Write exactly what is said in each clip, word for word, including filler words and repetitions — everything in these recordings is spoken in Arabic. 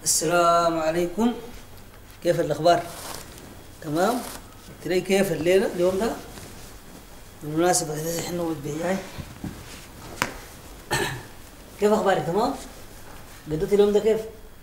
السلام عليكم. كيف الأخبار؟ تمام؟ قلت لي كيف الليلة اليوم ده؟ بالمناسبة كده احنا والبياعي. كيف أخبارك تمام؟ قضيت اليوم ده كيف؟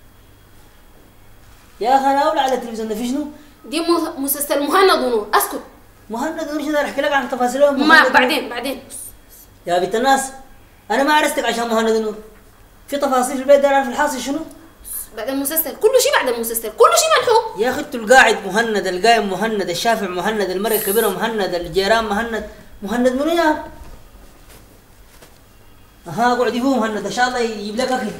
يا أخي أنا أولى على التلفزيون ده في شنو؟ دي م- مسلسل مهند ونور. اسكت. مهند ونور شنو؟ أحكي لك عن تفاصيلهم. ما بعدين بعدين يا بنت الناس أنا ما عرستك عشان مهند ونور. في تفاصيل في البيت ده أنا في الحاصل شنو؟ بعد المسلسل كل شيء، بعد المسلسل كل شيء ملحوق. يا اخي انتوا القاعد مهند، القايم مهند، الشافع مهند، المرأة الكبيرة مهند، الجيران مهند. مهند منو يا؟ اها اقعدي هو مهند ان شاء الله يجيب لك اكل.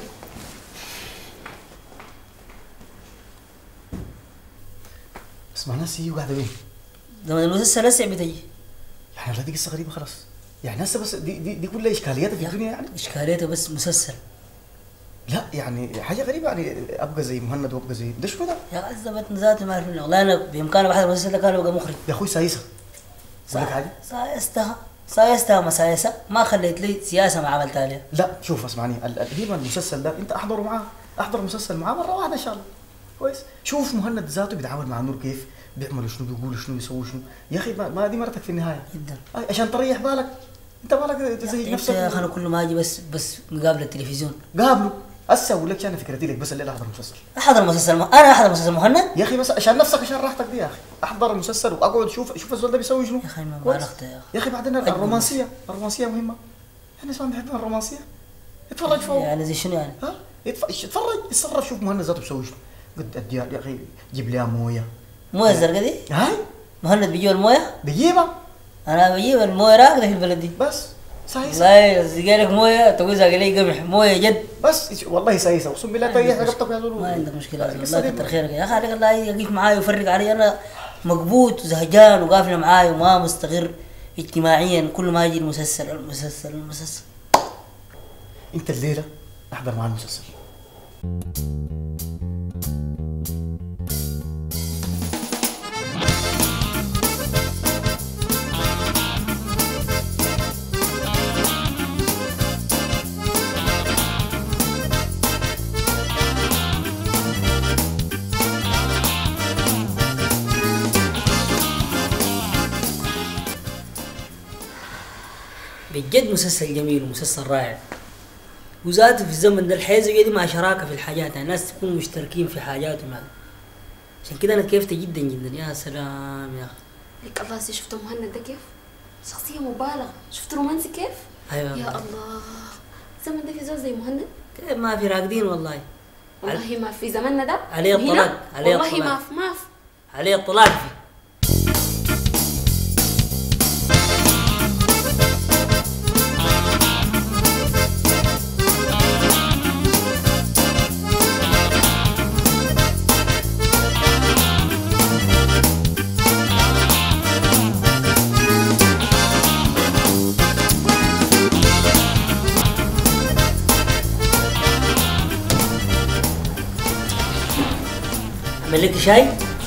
بس معناها سي قاعدة وين؟ زمن المسلسل هسه بتجي. يعني لا دي قصة غريبة خلاص. يعني هسه بس دي دي, دي كلها اشكالياتها في الدنيا يعني؟ اشكاليته بس مسلسل. لا يعني حاجة غريبة يعني ابقى زي مهند وابقى زي ده شو ده؟ يا عزبت ذاتي ما اعرف والله انا بامكاني بحضر المسلسل ده كان ابقى مخرج. يا اخوي سايسة. اقول لك حاجة؟ سايستها سايستها مسايسة ما خليت لي سياسة ما عملتها لي. لا شوف اسمعني هي المسلسل ده انت احضره معاه، احضر مسلسل معاه مرة واحدة ان شاء الله. كويس؟ شوف مهند ذاته بيتعامل مع نور كيف؟ بيعملوا شنو بيقولوا شنو بيسووا شنو؟ يا اخي ما, ما دي مرتك في النهاية. جدا. عشان تريح بالك. انت مالك زي نفسك. يا اخي انا كل ما اجي بس بس مقابل التلفزيون. قابله. هسه اقول لك انا فكرتي لك بس الليله احضر مسلسل. احضر مسلسل م... انا احضر مسلسل مهند يا اخي بس عشان نفسك عشان راحتك دي يا اخي احضر المسلسل واقعد شوف شوف الزول ده بيسوي شنو. يا اخي ما بالغت يا اخي. يا اخي بعدين الرومانسيه الرومانسيه مهمه. احنا نسمع بنحب الرومانسيه. اتفرج فوق. يعني زي شنو يعني؟ ها اتفرج اتصرف شوف مهند ذاته بيسوي شنو. قد الديار يا اخي جيب لها مويه. مويه الزرقاء دي؟ هاي مهند بيجيب المويه؟ بيجيبها. انا بجيب المويه راكده في البلد دي. بس سايسه. والله زي لك مويه تقول زي لي قمح مويه جد. بس والله سايسه اقسم بالله تريح رقبتك يا زول. ما عندك مشكله والله كتر خيرك يا اخي. عليك الله يقف معاي ويفرق علي. انا مقبوط وزهجان وقافله معاي وما مستقر اجتماعيا. كل ما يجي المسلسل المسلسل المسلسل. انت الليله احضر معاه المسلسل. بجد مسلسل جميل ومسلسل رائع. وذاته في الزمن ده الحيزه دي مع شراكه في الحاجات، يعني الناس تكونوا مشتركين في حاجاتهم يعني. عشان كده انا كيفت جدا جدا. يا سلام يا اخي. لك أفاسي شفت مهند ده كيف؟ شخصية مبالغة. شفت رومانسي كيف؟ ايوه يا الله. الزمن ده في زول زي مهند؟ كيف ما في راقدين والله. والله ما في زمننا ده. عليه الطلاق عليه والله الطلاق ما في ما في. عليه الطلاق في. اعمل لك شاي؟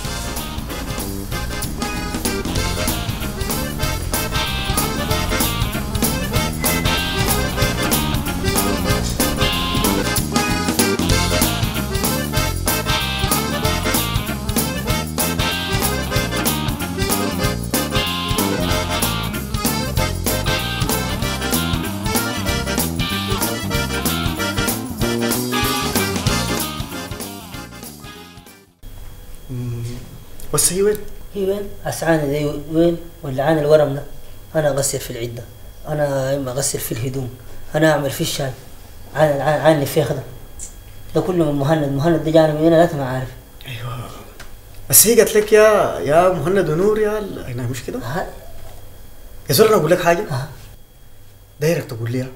بس هي وين؟ هي وين؟ اسعاني دي وين؟ ولعان الورم ده. انا اغسل في العده، انا اما اغسل في الهدوم، انا اعمل في الشاي. عن عن عن اللي فيه خدم ده كله من مهند. مهند ده جانا من هنا لا ما عارف. ايوه بس هي قالت لك يا يا مهند ونور يا هنا مش كده؟ ها يا زول انا اقول لك حاجه. ها دايرك تقول لي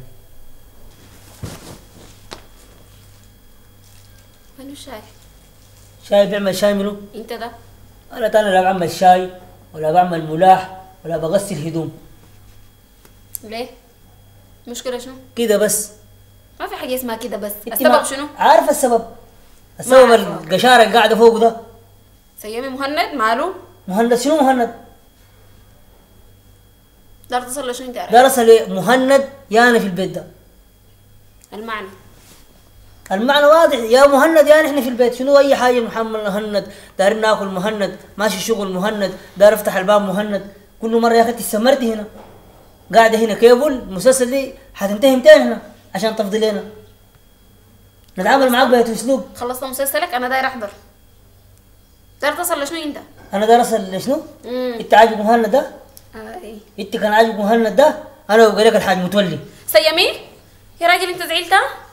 منو شاي؟ شاي بيعمل شاي منو؟ انت ده؟ انا تاني لا بعمل شاي ولا بعمل ملاح ولا بغسل هدوم. ليه؟ مشكلة شنو؟ كده بس. ما في حاجة اسمها كده بس. انت السبب ما- شنو؟ عارفه السبب؟ السبب عارفة. القشاره اللي قاعده فوق ده. سيامي مهند ماله؟ مهند شنو مهند؟ دار تصل لشنو انت عارف؟ ده رسل مهند يانا في البيت ده. المعنى المعنى واضح يا مهند، يا نحن في البيت شنو اي حاجه محمد مهند، دايرين ناكل مهند، ماشي شغل مهند، داير افتح الباب مهند. كل مره يا اخي استمرت هنا قاعده هنا كيبل المسلسل دي حتنتهي متى هنا عشان تفضي لنا نتعامل معاك بهذا الاسلوب. خلصت مسلسلك، انا داير احضر. داير تصل لشنو انت؟ انا داير اصل لشنو؟ امم انت عاجبك مهند ده؟ اي انت كان عاجبك مهند ده؟ انا بقول لك الحاج متولي. سيمين يا راجل انت زعلت؟